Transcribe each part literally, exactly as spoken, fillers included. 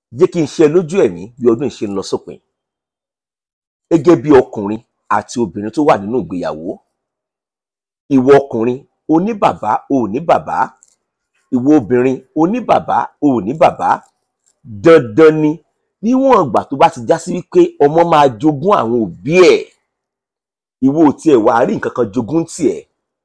jẹ́ kí n ṣe lójú ẹ̀mí bí ọdún ìṣe ń lọ sópin. Gẹ́gẹ́ bí ọkùnrin àti obìnrin tó wà nínú ìgbéyàwó, ìwọ ọkùnrin o ní bàbá o ò ní bàbá, ìwọ obìnrin o ní bàbá o ò ní bàbá, dandan ni níwọ̀n ìgbà tó bá ti já sí wípé ọmọ máa jogún àwọn òbí ẹ̀, ìwọ ò tiẹ̀ wá rí nǹkan kan jogún tiẹ̀.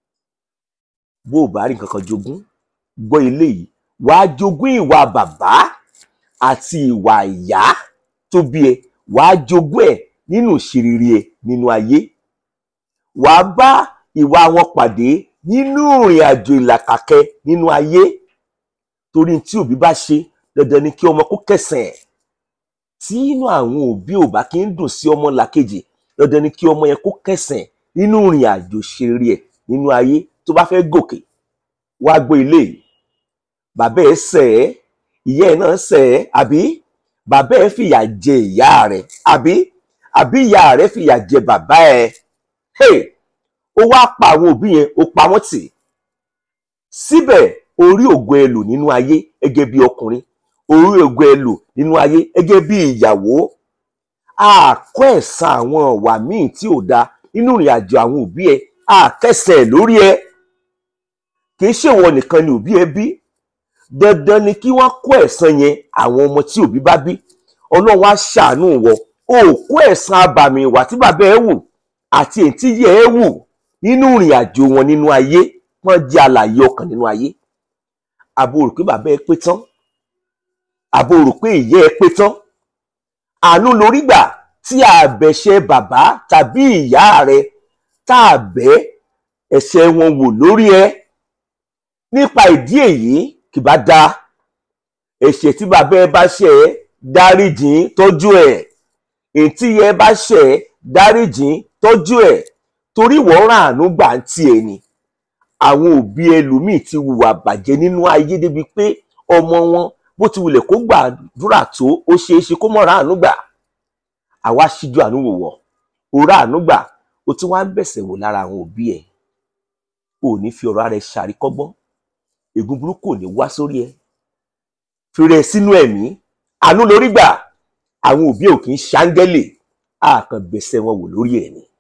Bó o bá rí nǹkan kan jogún, gbọ́ eléyìí, wàá jogún ìwà bàbá àti ìwà ìyá tó bí ẹ, wàá jogún ẹ̀ nínú ìṣerere ẹ nínú ayé. Wàá bá ìwà wọn pàdé nínú ìrìn àjò ìlàkàkẹ nínú ayé. Torí tí òbí bá ṣe, dandan ni kí ọmọ kó kẹsàn ẹ̀. Tí inú àwọn òbí ò bá kí ń dùn sí ọmọ làkejì, dandan ni kí ọmọ yẹn kó kẹsàn ẹ̀ nínú ìrìn àjò ìṣerere ẹ nínú ayé tó bá fẹ́ gòkè. Wàá gbọ́ eléyìí, bàbá ẹ̀ ṣẹ̀ ẹ́, ìyá ẹ̀ náà ṣẹ̀ ẹ́, àbí bàbá ẹ̀ fìyà jẹ ìyá rẹ̀, àbí àbí ìyá rẹ̀ fìyà jẹ bàbá ẹ̀. Hey! Ó wá pa àwọn òbí yẹn, ó pa wọ́n tì. Síbẹ̀ orí ògo ẹ lò nínú ayé gẹ́gẹ́ bí ọkùnrin, orí ògo ẹ lò nínú ayé gẹ́gẹ́ bí ìyàwó. Àkọ́ ẹ̀san àwọn ọ̀wà míì tí ò da nínú ìrìn àjò àwọn òbí ẹ, àkẹ́sẹ̀ lórí ẹ. Kì í ṣèwọ nìkan ni òbí ẹ bí, dandan ni kí wọ́n kó ẹ̀san yẹn àwọn ọmọ tí òbí bá bí. Ọlọ́run á ṣàánú wọ, o kó ẹ̀san abàmì ìwà tí bàbá ẹ wù àti èyí tí ìyá ẹ wù nínú ìrìn àjò wọn nínú ayé. Wọ́n jẹ́ alààyè ọkàn nínú ayé. Àbò rò pé bàbá ẹ pé tán, àbò rò pé ìyá ẹ pé tán. Àánú lórí gbà tí àbẹ̀ṣẹ̀ bàbá tàbí ìyá rẹ tá a bẹ́ ẹ̀ṣẹ̀ wọn wò lórí ẹ. Nípa ìdí èyí, kì bá da ẹ̀ṣẹ̀ tí bàbá ẹ bá ṣẹ̀ ẹ́, dáríjìn, tọ́jú ẹ̀. Èyí tí ìyá ẹ bá ṣẹ̀ ẹ́, dáríjìn, tọ́jú ẹ̀. Torí wọ́n ràánú gbà ń tiẹ̀ ni. Àwọn òbí ẹlòmíì ti hùwà bàjẹ́ nínú ayé débi pé ọmọ wọn bó ti wulẹ̀ kó gbàdúrà tó, ó ṣeé ṣe kó mọ̀ ràánú gbà. Àwa ṣíjú àánú wò wọ̀, ó ràánú gbà, ó tún wá ń bẹ̀sẹ̀ wò lára àwọn òbí ẹ̀. O ò ní fi ọ̀rọ̀ ara ẹ ṣàríkọ́gbọ́n, ègún burúkú ò ní wá sórí ẹ. Fi rẹ̀ sínú ẹ̀mí, àánú lórí gbà. Àwọn òbí ò kì í ṣáńgẹ́lì, a kàn bẹ̀sẹ̀ wọn wò lórí ẹ̀ ni.